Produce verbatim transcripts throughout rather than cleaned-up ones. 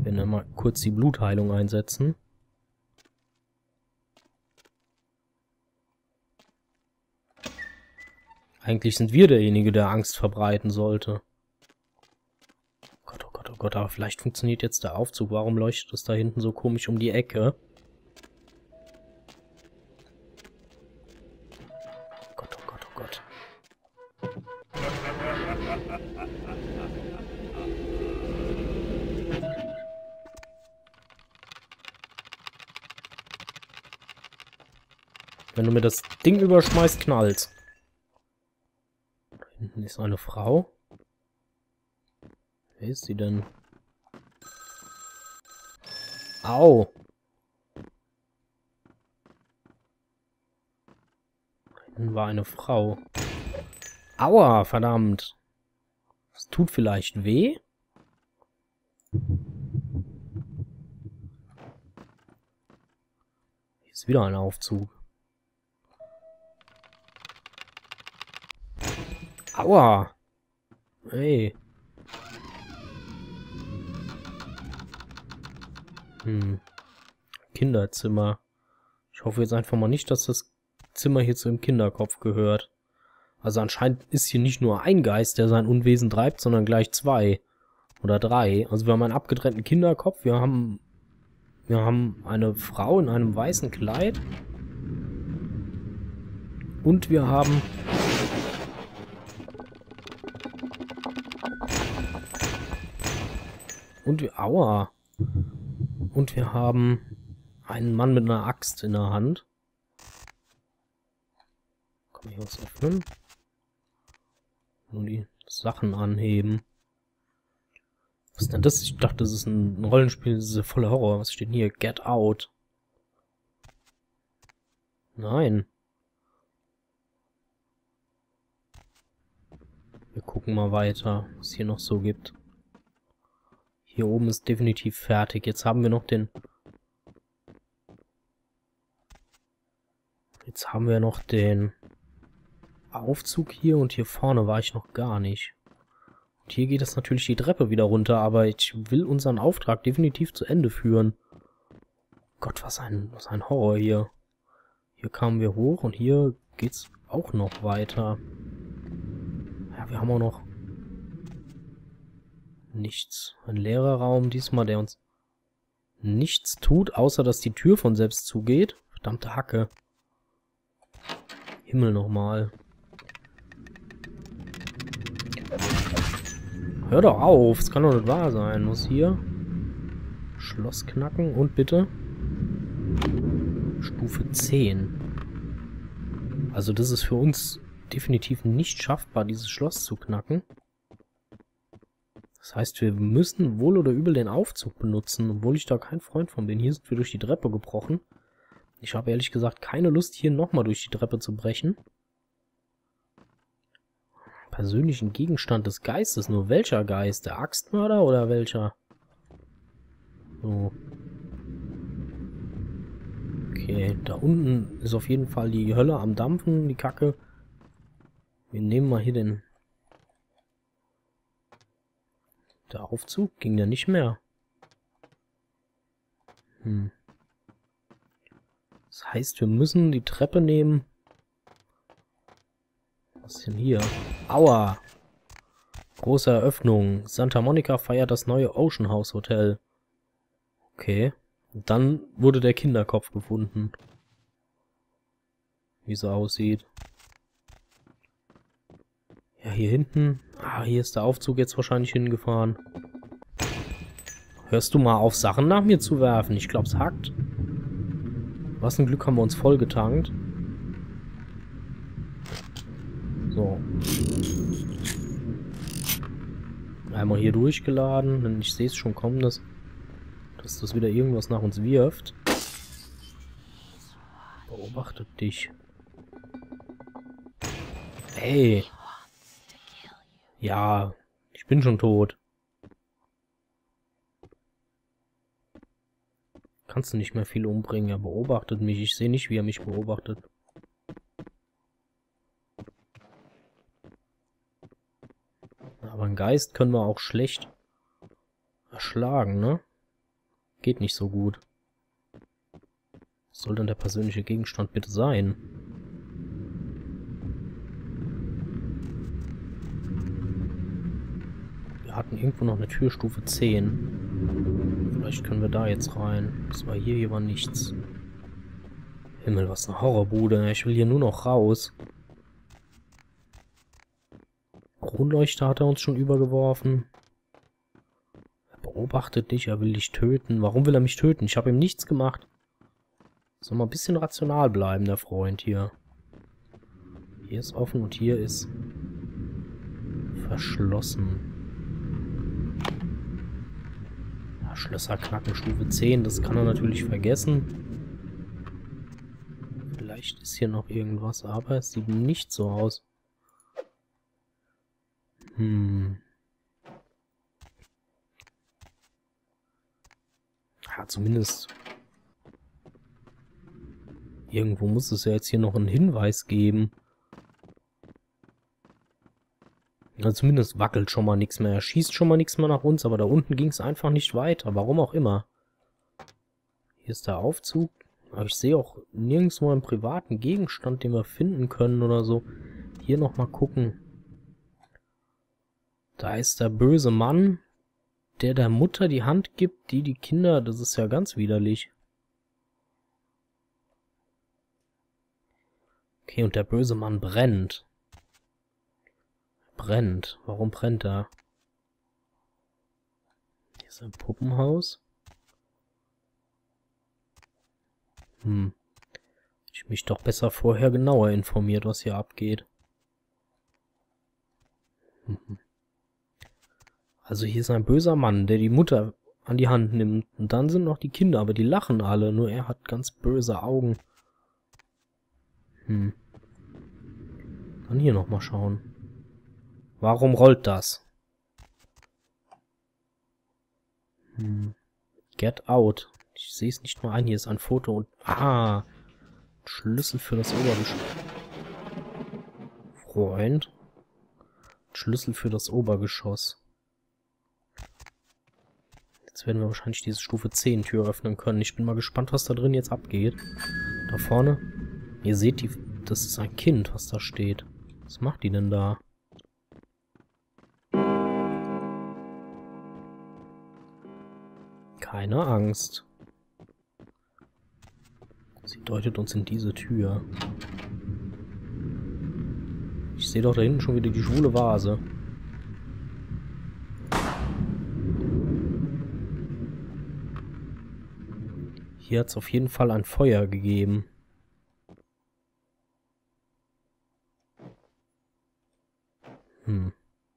Wir werden mal kurz die Blutheilung einsetzen. Eigentlich sind wir derjenige, der Angst verbreiten sollte. Gott, oh Gott, oh Gott, aber vielleicht funktioniert jetzt der Aufzug. Warum leuchtet es da hinten so komisch um die Ecke? Gott, oh Gott, oh Gott. Wenn du mir das Ding überschmeißt, knallt's. Da hinten ist eine Frau. Wer ist sie denn? Au! Da hinten war eine Frau. Aua, verdammt! Das tut vielleicht weh? Hier ist wieder ein Aufzug. Aua! Hey. Hm. Kinderzimmer. Ich hoffe jetzt einfach mal nicht, dass das Zimmer hier zu dem Kinderkopf gehört. Also anscheinend ist hier nicht nur ein Geist, der sein Unwesen treibt, sondern gleich zwei. Oder drei. Also wir haben einen abgetrennten Kinderkopf, wir haben... Wir haben eine Frau in einem weißen Kleid. Und wir haben... Und wir... Aua! Und wir haben einen Mann mit einer Axt in der Hand. Kann ich was öffnen? Nur die Sachen anheben. Was ist denn das? Ich dachte, das ist ein Rollenspiel, das ist ja voller Horror. Was steht denn hier? Get out. Nein. Wir gucken mal weiter, was es hier noch so gibt. Hier oben ist definitiv fertig. Jetzt haben wir noch den... Jetzt haben wir noch den Aufzug hier und hier vorne war ich noch gar nicht. Und hier geht es natürlich die Treppe wieder runter, aber ich will unseren Auftrag definitiv zu Ende führen. Gott, was ein, was ein Horror hier. Hier kamen wir hoch und hier geht's auch noch weiter. Ja, wir haben auch noch nichts. Ein leerer Raum diesmal, der uns nichts tut, außer dass die Tür von selbst zugeht. Verdammte Hacke. Himmel nochmal. Hör doch auf, es kann doch nicht wahr sein. Muss hier Schloss knacken und bitte Stufe zehn. Also das ist für uns definitiv nicht schaffbar, dieses Schloss zu knacken. Das heißt, wir müssen wohl oder übel den Aufzug benutzen, obwohl ich da kein Freund von bin. Hier sind wir durch die Treppe gebrochen. Ich habe ehrlich gesagt keine Lust, hier nochmal durch die Treppe zu brechen. Persönlichen Gegenstand des Geistes. Nur welcher Geist? Der Axtmörder oder welcher? So. Okay, da unten ist auf jeden Fall die Hölle am Dampfen, die Kacke. Wir nehmen mal hier den... Der Aufzug ging ja nicht mehr. Hm. Das heißt, wir müssen die Treppe nehmen. Was ist denn hier? Aua! Große Eröffnung. Santa Monica feiert das neue Ocean House Hotel. Okay. Und dann wurde der Kinderkopf gefunden. Wie es aussieht. Ja, hier hinten. Ah, hier ist der Aufzug jetzt wahrscheinlich hingefahren. Hörst du mal auf, Sachen nach mir zu werfen? Ich glaube, es hackt. Was ein Glück, haben wir uns voll getankt. So. Einmal hier durchgeladen, denn ich sehe es schon kommen, dass, dass das wieder irgendwas nach uns wirft. Beobachtet dich. Hey. Ja, ich bin schon tot. Kannst du nicht mehr viel umbringen. Er beobachtet mich. Ich sehe nicht, wie er mich beobachtet. Aber einen Geist können wir auch schlecht erschlagen, ne? geht nicht so gut. Was soll denn der persönliche Gegenstand bitte sein? Wir hatten irgendwo noch eine Tür Stufe zehn. Vielleicht können wir da jetzt rein. Das war hier, hier war nichts. Himmel, was eine Horrorbude. Ich will hier nur noch raus. Kronleuchter hat er uns schon übergeworfen. Er beobachtet dich, er will dich töten. Warum will er mich töten? Ich habe ihm nichts gemacht. Soll mal ein bisschen rational bleiben, der Freund hier. Hier ist offen und hier ist verschlossen. Ja, Schlösser knacken Stufe zehn, das kann er natürlich vergessen. Vielleicht ist hier noch irgendwas, aber es sieht nicht so aus. Hm. Ja, zumindest... Irgendwo muss es ja jetzt hier noch einen Hinweis geben. Also zumindest wackelt schon mal nichts mehr. Er schießt schon mal nichts mehr nach uns, aber da unten ging es einfach nicht weiter. Warum auch immer. Hier ist der Aufzug. Aber ich sehe auch nirgendwo einen privaten Gegenstand, den wir finden können oder so. Hier nochmal gucken. Da ist der böse Mann, der der Mutter die Hand gibt, die die Kinder... Das ist ja ganz widerlich. Okay, und der böse Mann brennt. Brennt. Warum brennt er? Hier ist ein Puppenhaus. Hm. Ich mich doch besser vorher genauer informiert, was hier abgeht. Mhm. Also hier ist ein böser Mann, der die Mutter an die Hand nimmt. Und dann sind noch die Kinder, aber die lachen alle. Nur er hat ganz böse Augen. Hm. Dann hier nochmal schauen. Warum rollt das? Hm. Get out. Ich sehe es nicht mal ein. Hier ist ein Foto und... Ah! Schlüssel für das Obergeschoss. Freund. Schlüssel für das Obergeschoss. Jetzt werden wir wahrscheinlich diese Stufe zehn Tür öffnen können. Ich bin mal gespannt, was da drin jetzt abgeht. Da vorne. Ihr seht, die, das ist ein Kind, was da steht. Was macht die denn da? Keine Angst. Sie deutet uns in diese Tür. Ich sehe doch da hinten schon wieder die schwule Vase. Hier hat es auf jeden Fall ein Feuer gegeben. Hm.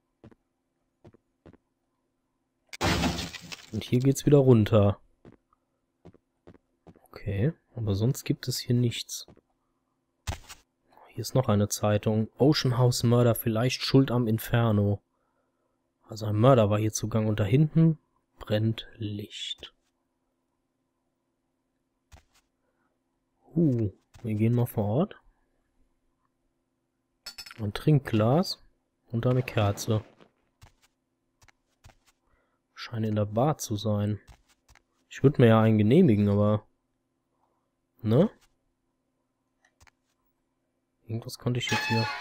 Und hier geht's wieder runter. Okay, aber sonst gibt es hier nichts. Hier ist noch eine Zeitung. Ocean House Mörder, vielleicht Schuld am Inferno. Also ein Mörder war hier zugange und da hinten brennt Licht. Uh, wir gehen mal vor Ort. Ein Trinkglas und eine Kerze. Scheint in der Bar zu sein. Ich würde mir ja einen genehmigen, aber... Ne? Irgendwas konnte ich jetzt hier...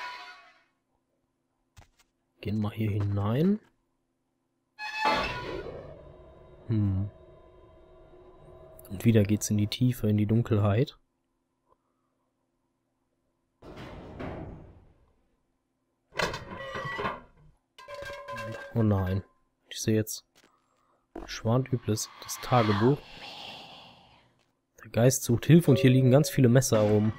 Gehen mal hier hinein. Hm. Und wieder geht's in die Tiefe, in die Dunkelheit. Oh nein. Ich sehe jetzt Schwanübles, das Tagebuch. Der Geist sucht Hilfe und hier liegen ganz viele Messer herum.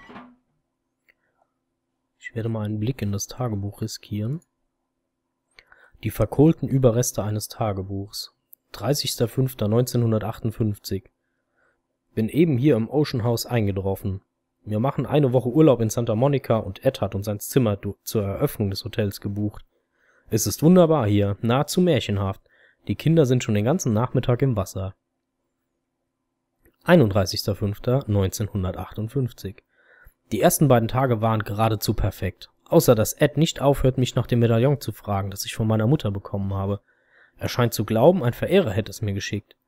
Ich werde mal einen Blick in das Tagebuch riskieren. Die verkohlten Überreste eines Tagebuchs. dreißigster fünfter neunzehnhundertachtundfünfzig. Bin eben hier im Ocean House eingetroffen. Wir machen eine Woche Urlaub in Santa Monica und Ed hat uns ein Zimmer zur Eröffnung des Hotels gebucht. Es ist wunderbar hier, nahezu märchenhaft. Die Kinder sind schon den ganzen Nachmittag im Wasser. einunddreißigster fünfter neunzehnhundertachtundfünfzig. Die ersten beiden Tage waren geradezu perfekt. Außer dass Ed nicht aufhört, mich nach dem Medaillon zu fragen, das ich von meiner Mutter bekommen habe. Er scheint zu glauben, ein Verehrer hätte es mir geschickt.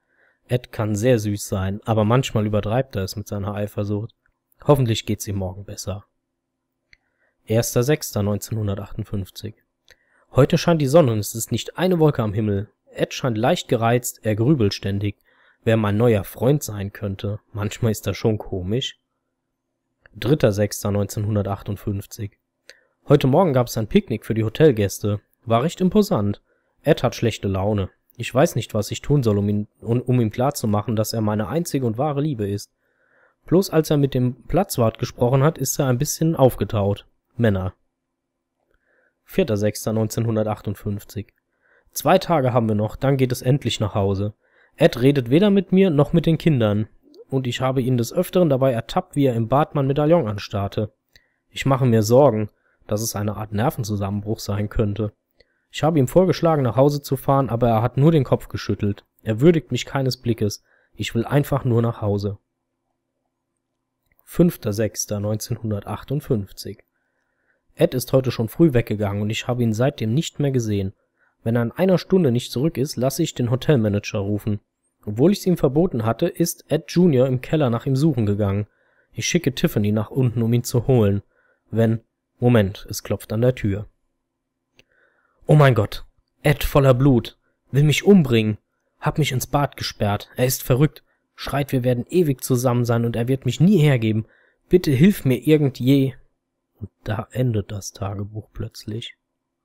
Ed kann sehr süß sein, aber manchmal übertreibt er es mit seiner Eifersucht. Hoffentlich geht's ihm morgen besser. erster sechster neunzehnhundertachtundfünfzig. Heute scheint die Sonne und es ist nicht eine Wolke am Himmel. Ed scheint leicht gereizt, er grübelt ständig. Wer mein neuer Freund sein könnte. Manchmal ist das schon komisch. dritter sechster neunzehnhundertachtundfünfzig. Heute Morgen gab es ein Picknick für die Hotelgäste. War recht imposant. Ed hat schlechte Laune. Ich weiß nicht, was ich tun soll, um, ihn, um, um ihm klarzumachen, dass er meine einzige und wahre Liebe ist. Bloß als er mit dem Platzwart gesprochen hat, ist er ein bisschen aufgetaut. Männer. vierter sechster neunzehnhundertachtundfünfzig. Zwei Tage haben wir noch, dann geht es endlich nach Hause. Ed redet weder mit mir noch mit den Kindern. Und ich habe ihn des Öfteren dabei ertappt, wie er im Bad mein Medaillon anstarrte. Ich mache mir Sorgen, dass es eine Art Nervenzusammenbruch sein könnte. Ich habe ihm vorgeschlagen, nach Hause zu fahren, aber er hat nur den Kopf geschüttelt. Er würdigt mich keines Blickes. Ich will einfach nur nach Hause. fünfter sechster neunzehnhundertachtundfünfzig. Ed ist heute schon früh weggegangen und ich habe ihn seitdem nicht mehr gesehen. Wenn er in einer Stunde nicht zurück ist, lasse ich den Hotelmanager rufen. Obwohl ich es ihm verboten hatte, ist Ed Junior im Keller nach ihm suchen gegangen. Ich schicke Tiffany nach unten, um ihn zu holen. Wenn... Moment, es klopft an der Tür. Oh mein Gott, Ed voller Blut, will mich umbringen, hab mich ins Bad gesperrt, er ist verrückt, schreit, wir werden ewig zusammen sein und er wird mich nie hergeben. Bitte hilf mir irgend je. Und da endet das Tagebuch plötzlich.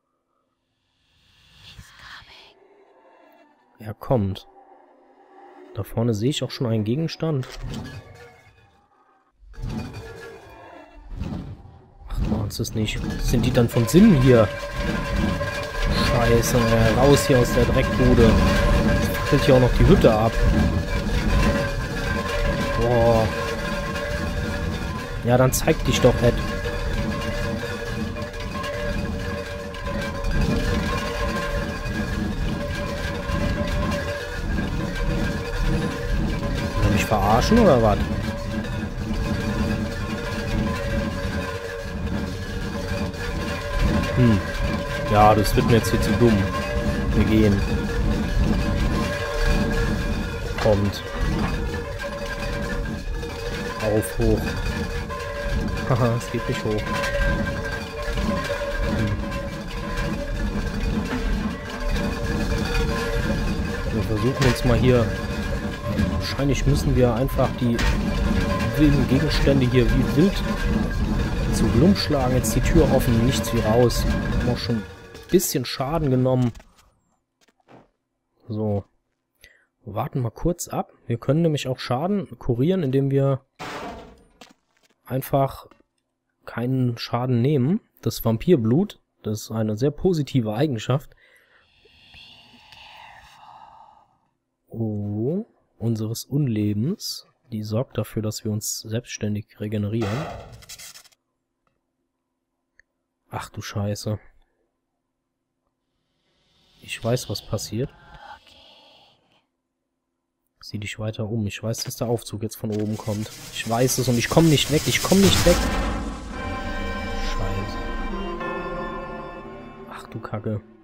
Er kommt. Da vorne sehe ich auch schon einen Gegenstand. Ach, machen Sie es nicht. Sind die dann von Sinn hier? Scheiße, ey. Raus hier aus der Dreckbude. Jetzt fällt hier auch noch die Hütte ab. Boah. Ja, dann zeig dich doch, Ed. Will mich verarschen oder was? Hm. Ja, das wird mir jetzt hier zu dumm. Wir gehen. Kommt. Auf, hoch. Haha, es geht nicht hoch. Hm. Wir versuchen uns mal hier... Wahrscheinlich müssen wir einfach die wilden Gegenstände hier wie wild zu Glump schlagen. Jetzt die Tür offen, nichts wie raus. Wir haben auch schon ein bisschen Schaden genommen. So. Wir warten mal kurz ab. Wir können nämlich auch Schaden kurieren, indem wir einfach keinen Schaden nehmen. Das Vampirblut, das ist eine sehr positive Eigenschaft. Oh, unseres Unlebens. Die sorgt dafür, dass wir uns selbstständig regenerieren. Ach du Scheiße. Ich weiß, was passiert. Sieh dich weiter um. Ich weiß, dass der Aufzug jetzt von oben kommt. Ich weiß es und ich komme nicht weg. Ich komme nicht weg. Scheiße. Ach du Kacke.